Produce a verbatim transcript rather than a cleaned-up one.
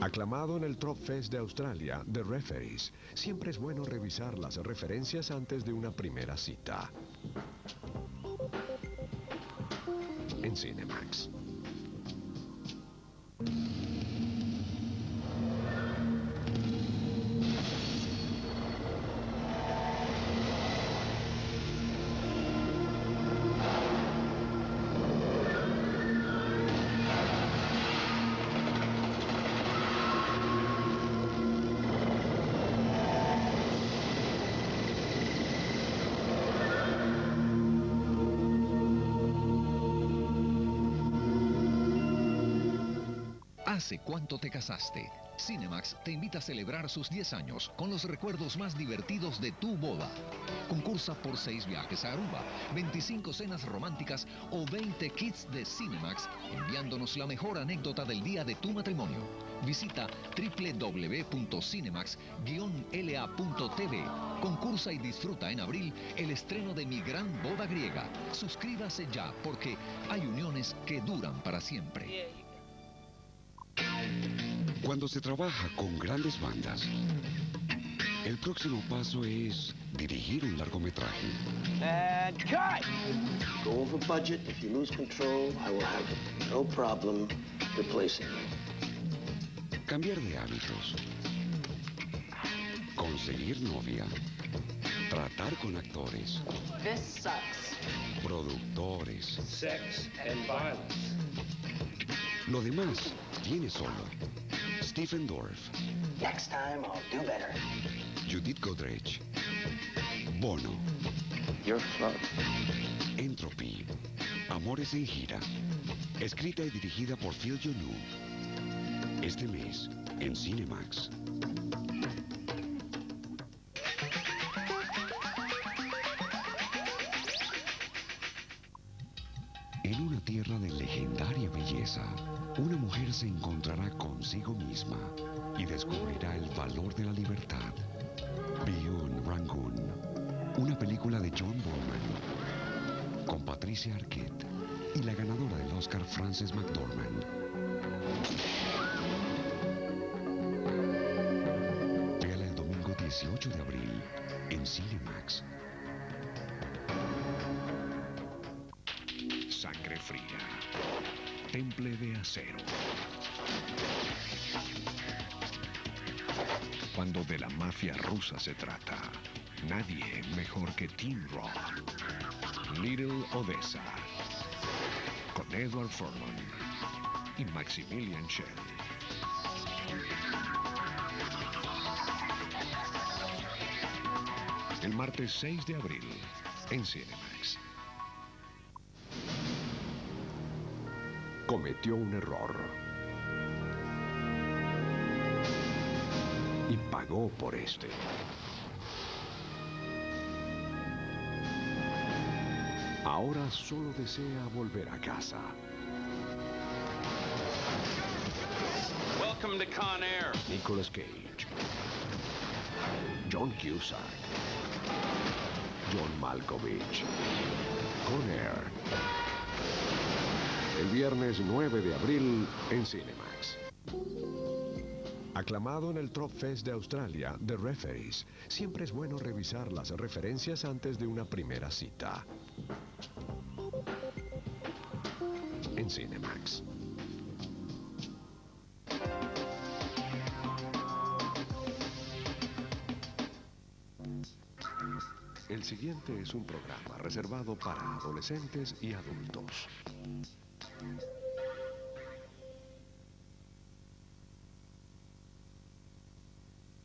Aclamado en el Trop Fest de Australia, The Referees, siempre es bueno revisar las referencias antes de una primera cita. En Cinemax. ¿Hace cuánto te casaste? Cinemax te invita a celebrar sus diez años con los recuerdos más divertidos de tu boda. Concursa por seis viajes a Aruba, veinticinco cenas románticas o veinte kits de Cinemax, enviándonos la mejor anécdota del día de tu matrimonio. Visita doble u doble u doble u punto cinemax guion l a punto t v. Concursa y disfruta en abril el estreno de Mi Gran Boda Griega. Suscríbase ya porque hay uniones que duran para siempre. Cuando se trabaja con grandes bandas, el próximo paso es dirigir un largometraje. And cut! Go over budget. If you lose control, I will have no problem replacing you. Cambiar de hábitos. Conseguir novia. Tratar con actores. This sucks. Productores. Sex and violence. Lo demás viene solo. Stephen Dorff. Next time, I'll do better. Judith Godrèche. Bono. You're float. Entropy. Amores en gira. Escrita y dirigida por Phil Joannou. Este mes, en Cinemax. En una tierra de legendaria belleza, una mujer se encontrará consigo misma y descubrirá el valor de la libertad. Beyond Rangoon, una película de John Boorman, con Patricia Arquette y la ganadora del Oscar Frances McDormand. Véala el domingo dieciocho de abril en Cinemax. Sangre fría. Temple de acero. Cuando de la mafia rusa se trata, nadie mejor que Tim Roth. Little Odessa. Con Edward Furlong y Maximilian Schell. El martes seis de abril en Cinemax. Cometió un error y pagó por este. Ahora solo desea volver a casa. Welcome to Con Air. Nicolas Cage, John Cusack, John Malkovich, Con Air. El viernes nueve de abril en Cinemax. Aclamado en el Trop Fest de Australia, The Referees, siempre es bueno revisar las referencias antes de una primera cita. En Cinemax. El siguiente es un programa reservado para adolescentes y adultos.